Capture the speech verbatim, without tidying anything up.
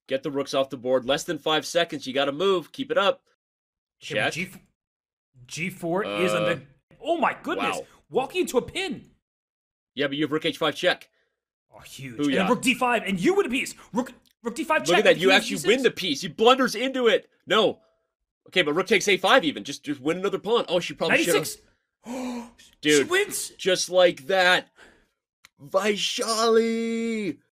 Get the rooks off the board. Less than five seconds. You got to move. Keep it up. Okay, Check. G, G four Uh, is under. Oh my goodness! wow. Walking into a pin. Yeah, but you have rook h five check. Oh, huge. Booyah. And then rook d five, and you win a piece. Rook, rook d five check. Look at that. You king actually g six. win the piece. He blunders into it. No. Okay, but rook takes a five even. Just just win another pawn. Oh, she probably should have. ninety-six. Dude, she wins. just like that. Vaishali.